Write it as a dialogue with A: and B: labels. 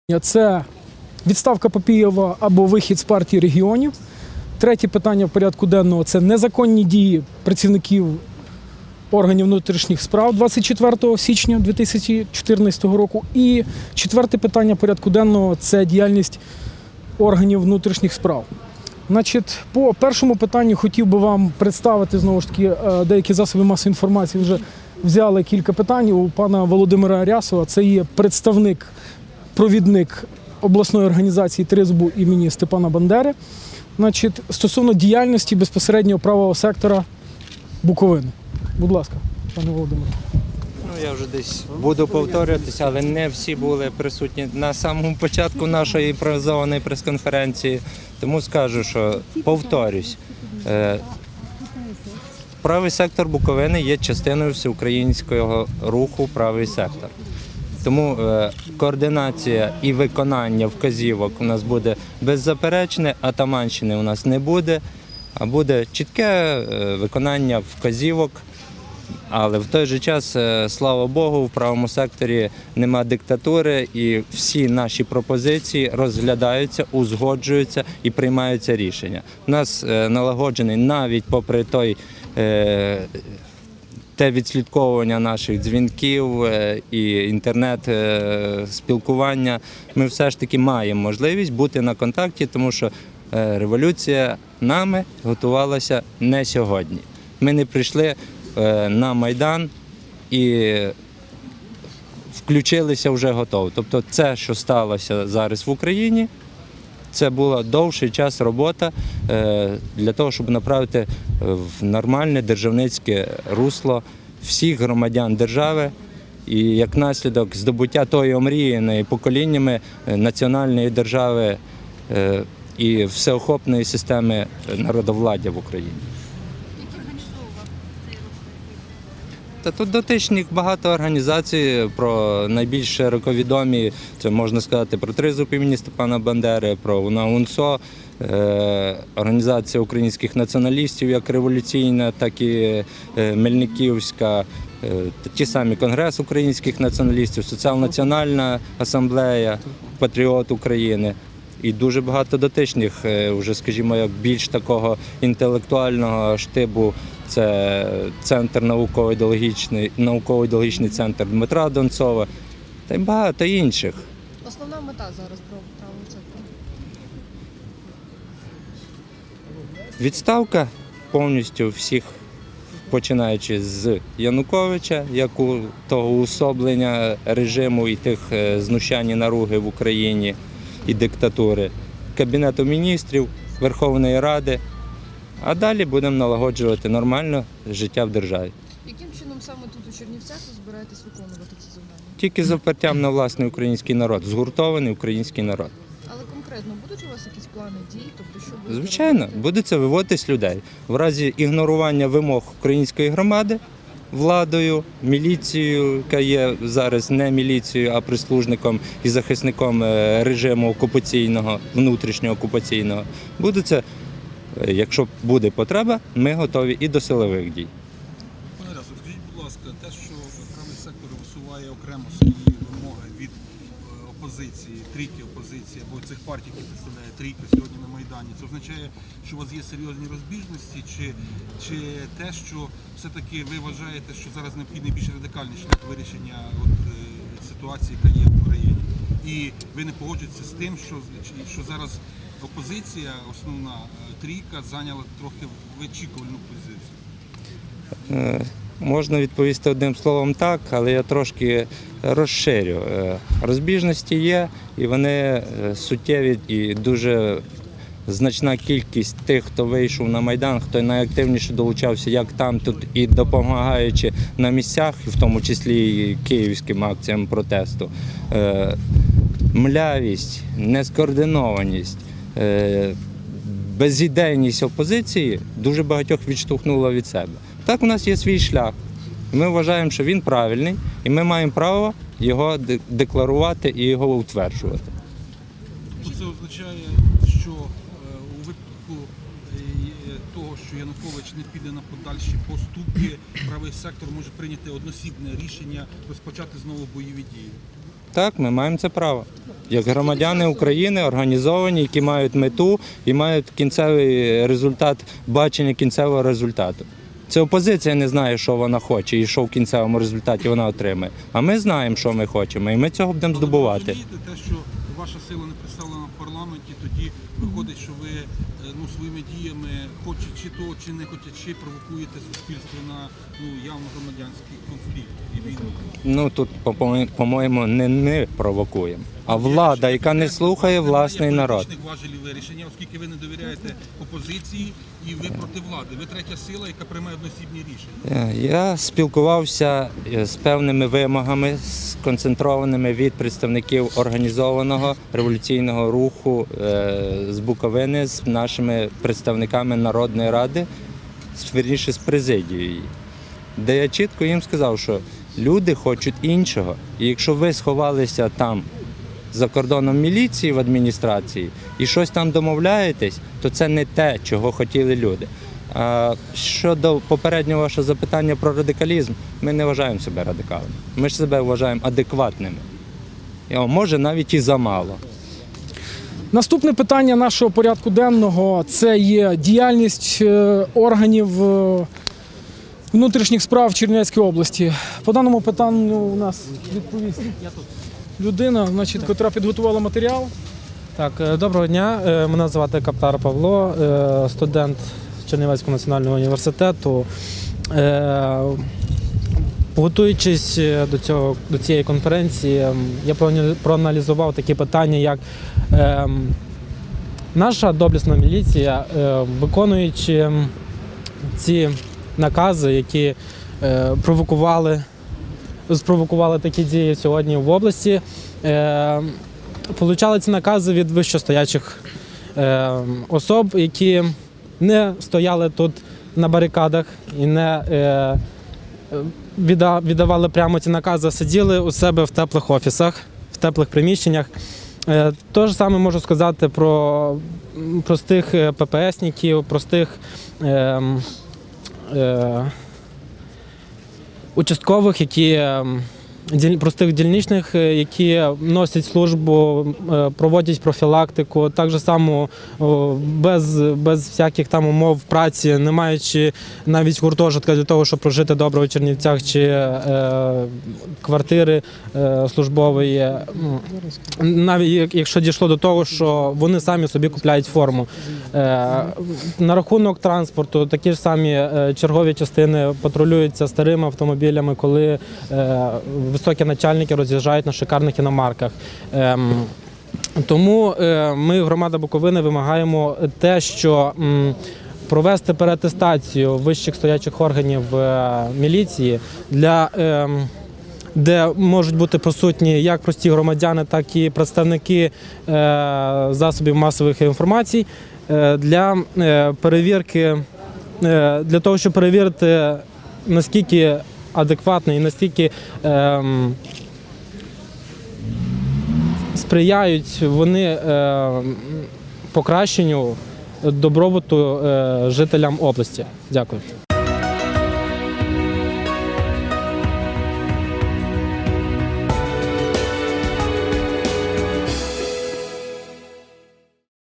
A: Це відставка Папієва або вихід з партії регіонів. Третє питання в порядку денного – це незаконні дії працівників органів внутрішніх справ 24 січня 2014 року. І четверте питання порядку денного – це діяльність органів внутрішніх справ. По першому питанню хотів би вам представити, знову ж таки, деякі засоби масової інформації вже взяли кілька питань у пана Володимира Рясова. Це є представник, провідник обласної організації ТРИЗБу імені Степана Бандери. Стосовно діяльності безпосереднього правого сектора Буковини. Будь ласка, пане Володимире.
B: Я вже десь буду повторюватися, але не всі були присутні на самому початку нашої імпровізованої прес-конференції. Тому скажу, що повторюсь. Правий сектор Буковини є частиною всеукраїнського руху «Правий сектор». Тому координація і виконання вказівок у нас буде беззаперечне, атаманщини у нас не буде, а буде чітке виконання вказівок. Але в той же час, слава Богу, в правому секторі нема диктатури і всі наші пропозиції розглядаються, узгоджуються і приймаються рішення. У нас налагоджений навіть попри те відслідковування наших дзвінків і інтернет-спілкування, ми все ж таки маємо можливість бути на контакті, тому що революція нами готувалася не сьогодні. Ми не прийшли на Майдан і включилися вже готово. Тобто це, що сталося зараз в Україні, це була довший час робота для того, щоб направити в нормальне державницьке русло всіх громадян держави і як наслідок здобуття тої омріяної поколіннями національної держави і всеохопної системи народовладдя в Україні. Та тут дотичних багато організацій, про найбільш широковідомі, це можна сказати про ТРИЗБ імені Степана Бандери, про УНА-УНСО, Організація українських націоналістів, як революційна, так і Мельниківська, ті самі Конгрес українських націоналістів, Соціал-національна асамблея, Патріот України. І дуже багато дотичних, вже, скажімо, як більш такого інтелектуального штибу, це центр науково-ідеологічний центр Дмитра Донцова, та й багато інших.
C: Основна мета зараз правого сектору?
B: Відставка повністю всіх, починаючи з Януковича, як у того уособлення режиму і тих знущань і наруги в Україні і диктатури, Кабінету міністрів, Верховної Ради, а далі будемо налагоджувати нормальне життя в державі.
C: Яким чином саме тут у Чернівцях ви збираєтесь виконувати ці завдання?
B: Тільки з опертям на власний український народ, згуртований український народ.
C: Але конкретно будуть у вас якісь плани дій? Тобто, що буде
B: Звичайно, буде це виводитись людей. В разі ігнорування вимог української громади владою, міліцією, яка є зараз не міліцією, а прислужником і захисником режиму окупаційного, внутрішнього окупаційного, буде це, якщо буде потреба, ми готові і до силових дій.
D: Пане Рясов, скажіть, будь ласка, те, що правий сектор висуває окремо свої вимоги від опозиції, трійки опозиції, або цих партій, які представляє трійка сьогодні на Майдані, це означає, що у вас є серйозні розбіжності, чи те, що все-таки ви вважаєте, що зараз необхідний більш радикальний шлях вирішення ситуації, яка є в Україні? І ви не погоджуєтеся з тим, що зараз опозиція, основна трійка, зайняла трохи вичікувальну позицію?
B: Можна відповісти одним словом так, але я трошки розширю. Розбіжності є, і вони суттєві, і дуже значна кількість тих, хто вийшов на Майдан, хто найактивніше долучався, як там, тут, і допомагаючи на місцях, і в тому числі і київським акціям протесту. Млявість, нескоординованість, безідейність опозиції дуже багатьох відштовхнула від себе. Так, у нас є свій шлях. Ми вважаємо, що він правильний, і ми маємо право його декларувати і його утверджувати.
D: Тобто це означає, що у випадку того, що Янукович не піде на подальші поступки, правий сектор може прийняти одноосібне рішення розпочати знову бойові дії?
B: Так, ми маємо це право. Як громадяни України, організовані, які мають мету і мають кінцевий результат, бачення кінцевого результату. Це опозиція не знає, що вона хоче і що в кінцевому результаті вона отримає. А ми знаємо, що ми хочемо, і ми цього будемо
D: Але ви
B: здобувати.
D: розумієте те, що ваша сила не представлена в парламенті, тоді виходить, що ви своїми діями, хочуть чи то, чи не хочуть, провокуєте суспільство на явно громадянський конфлікт і війну.
B: Ну тут, по-моєму, не ми провокуємо, а влада, яка не слухає власний народ.
D: Немає політичних важелів вирішення, оскільки ви не довіряєте опозиції і ви проти влади. Ви третя сила, яка приймає одноосібні рішення.
B: Я спілкувався з певними вимогами, сконцентрованими від представників організованого революційного руху з Буковини, з нашими представниками Народної ради, вірніше з президією, де я чітко їм сказав, що люди хочуть іншого. І якщо ви сховалися там за кордоном міліції в адміністрації і щось там домовляєтесь, то це не те, чого хотіли люди. А щодо попереднього вашого запитання про радикалізм, ми не вважаємо себе радикалами. Ми ж себе вважаємо адекватними. Може, навіть і замало.
A: Наступне питання нашого порядку денного – це є діяльність органів внутрішніх справ Чернівецької області. По даному питанню у нас відповість людина, котра підготувала матеріал.
E: Так, доброго дня. Мене звати Каптар Павло, студент Чернівецького національного університету. Готуючись до цієї конференції, я проаналізував такі питання, як наша доблесна міліція, виконуючи ці накази, які спровокували такі дії сьогодні в області, получали ці накази від вищостоячих особ, які не стояли тут на барикадах і не віддавали прямо ці накази, а сиділи у себе в теплих офісах, в теплих приміщеннях. Те ж саме можу сказати про простих ППСників, простих участкових, простих дільничних, які носять службу, проводять профілактику, так же само без всяких там умов праці, не маючи навіть гуртожитка для того, щоб прожити добре у Чернівцях, чи квартири службової. Навіть якщо дійшло до того, що вони самі собі купляють форму. На рахунок транспорту, такі ж самі чергові частини патрулюються старими автомобілями, коли високі начальники роз'їжджають на шикарних іномарках. Тому ми, громада Буковини, вимагаємо те, що провести переатестацію вищих стоячих органів міліції, де можуть бути присутні як прості громадяни, так і представники засобів масових інформацій, для перевірки, для того, щоб перевірити, наскільки адекватно і наскільки сприяють вони покращенню добробуту жителям області. Дякую.